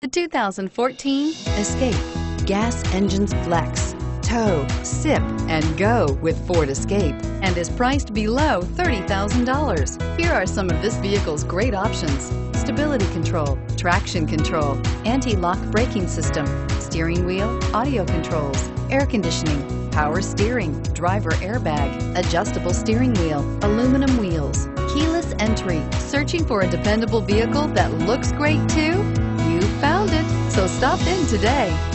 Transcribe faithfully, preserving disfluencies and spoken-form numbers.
The two thousand fourteen Escape. Gas engines flex, tow, sip, and go with Ford Escape, and is priced below thirty thousand dollars. Here are some of this vehicle's great options: stability control, traction control, anti-lock braking system, steering wheel audio controls, air conditioning, power steering, driver airbag, adjustable steering wheel, aluminum wheels, keyless entry. Searching for a dependable vehicle that looks great too? You found it, so stop in today.